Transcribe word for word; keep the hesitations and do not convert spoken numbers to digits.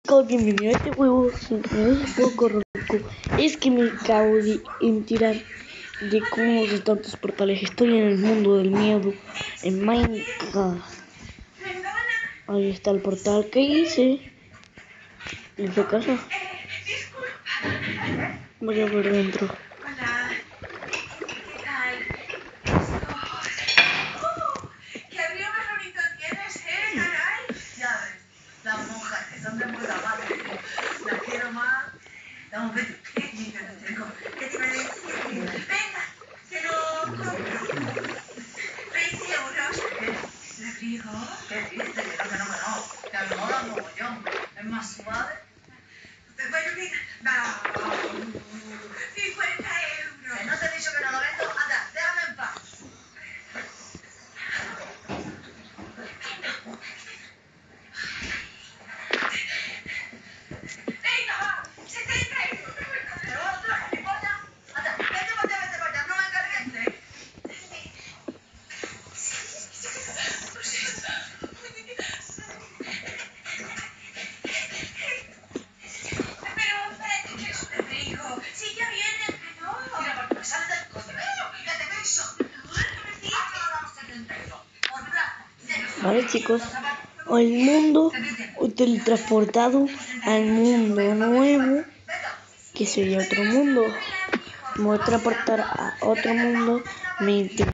Chicos, bienvenido a este juego. Bienvenido a este juego correcto. Es que me acabo de enterar de cómo de tantos portales. Estoy en el mundo del miedo, en Minecraft. Ahí está el portal que hice. ¿En su casa? Voy a ver dentro. Hola, ¿qué tal? ¡Oh! ¡Qué abrigo más bonito tienes, eh, caray! Ya ves, las monjas que son de puta madre, tío. Las quiero más. Vamos, vete, vete, vete, ¿qué te iba a decir? Venga, te lo compro. veinte euros. ¿El abrigo? ¿Qué dices? Que no, que no, que no. Que a mí me mola mogollón. Es más suave. Bueno, venga, va. cincuenta euros. Que no te he dicho que no lo vendo. Anda, déjame en paz. Venga, va. setenta euros. Pero otra, gilipollas. Anda, vete, vete, vete, vete. No me cargues, ¿eh? Pero, hombre, es un abrigo. Si ya vienes, que no. Mira, porque me sale del coño. ¡Ya te beso! Vale, chicos, el mundo teletransportado al mundo nuevo, que sería otro mundo. Me voy a transportar a otro mundo. Me